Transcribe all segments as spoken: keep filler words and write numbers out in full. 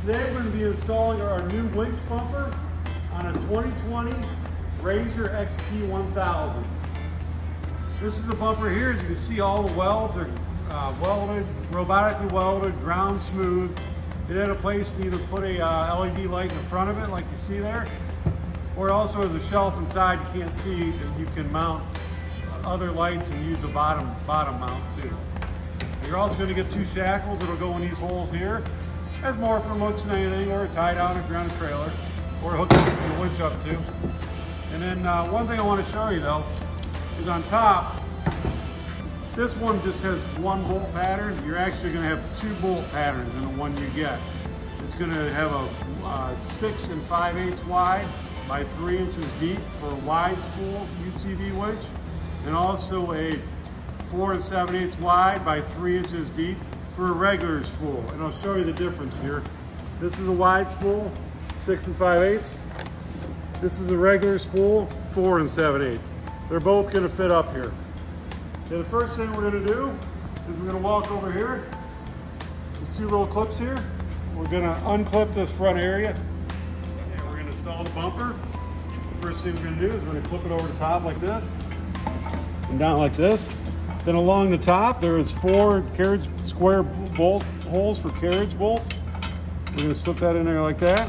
Today we're going to be installing our new winch bumper on a twenty twenty Razor X P one thousand. This is the bumper here. As you can see, all the welds are uh, welded, robotically welded, ground smooth. It had a place to either put a uh, L E D light in front of it like you see there, or also has a shelf inside you can't see that you can mount other lights and use the bottom, bottom mount too. You're also going to get two shackles that'll go in these holes here. Has more for looks than anything, or a tie down if you're on a trailer, or hook the winch up to. And then uh, one thing I want to show you though is on top, this one just has one bolt pattern. You're actually going to have two bolt patterns in the one you get. It's going to have a uh, six and five eighths wide by three inches deep for a wide spool U T V winch, and also a four and seven eighths wide by three inches deep for a regular spool. And I'll show you the difference here. This is a wide spool, six and five eighths. This is a regular spool, four and seven eighths. They're both gonna fit up here. Okay, the first thing we're gonna do is we're gonna walk over here. There's two little clips here. We're gonna unclip this front area. And we're gonna install the bumper. The first thing we're gonna do is we're gonna clip it over the top like this and down like this. Then along the top, there is four carriage square bolt holes for carriage bolts. We're gonna slip that in there like that.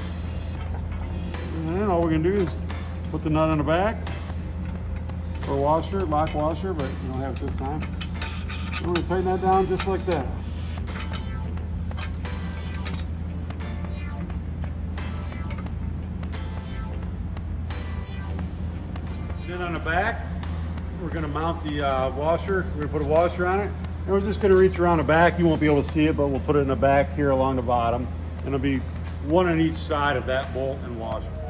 And then all we're gonna do is put the nut on the back for a washer, lock washer, but you don't have it this time. And we're gonna tighten that down just like that. Then on the back, we're going to mount the uh, washer. We're going to put a washer on it, and we're just going to reach around the back. You won't be able to see it, but we'll put it in the back here along the bottom, and it'll be one on each side of that bolt and washer.